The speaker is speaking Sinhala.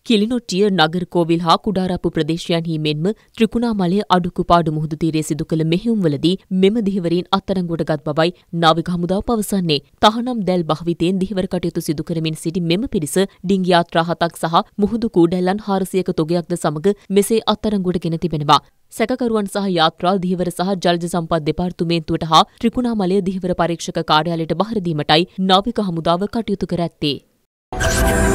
කිලිනොට්ටිය නගරකෝවිල් හා කුඩාරප්පු ප්‍රදේශයන්හි මෙන්ම ත්‍රිකුණාමලය අඩුකුපාඩු මුහුදු තීරයේ සිදු කළ මෙහෙයුම්වලදී මෙම දිහිවරින් අත්අඩංගුවට ගත් බවයි නාවික හමුදාව පවසන්නේ. තහනම් දැල් භාවිතයෙන් දිහිවර කටයුතු සිදු කරමින් සිටි මෙම පිරිස ඩිංගි යාත්‍රා 7ක් සහ මුහුදු කූඩැල්ලන් 400ක තොගයක්ද සමග මෙසේ අත්අඩංගුවට ගෙන තිබෙනවා. සැකකරුවන් සහ යාත්‍රා දිහිවර සහ ජලජ සම්පත් දෙපාර්තමේන්තුවට හා ත්‍රිකුණාමලය දිහිවර පරීක්ෂක කාර්යාලයට බහර දීමටයි නාවික හමුදාව කටයුතු කර ඇත්තේ.